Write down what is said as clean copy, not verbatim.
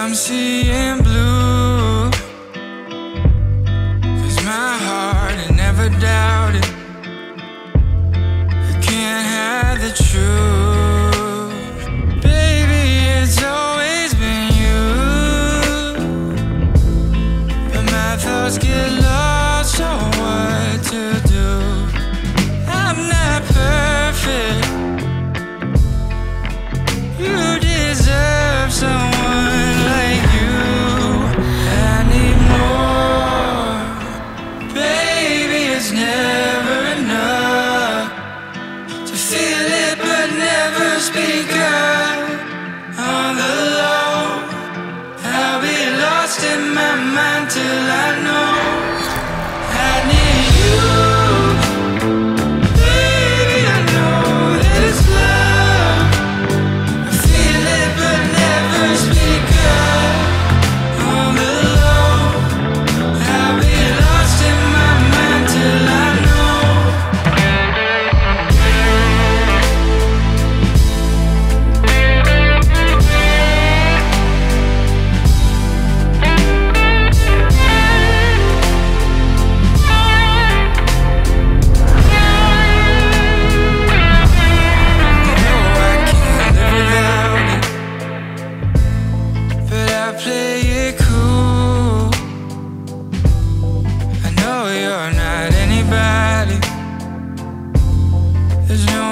I'm seeing blue, 'cause my heart had never doubted it can't have the truth. Baby, it's always been you, but my thoughts get lost on what to do. I'm not perfect, you deserve someone like you. I need more, baby, it's never enough to feel it but never speak up. On the low, I'll be lost in my mind till I know I need you. Baby, I know that it's love. I feel it but never speak up. On the low, I'll be lost in my mind till I know. No, I can't live without it, but I play it cool. I know you're not anybody, there's no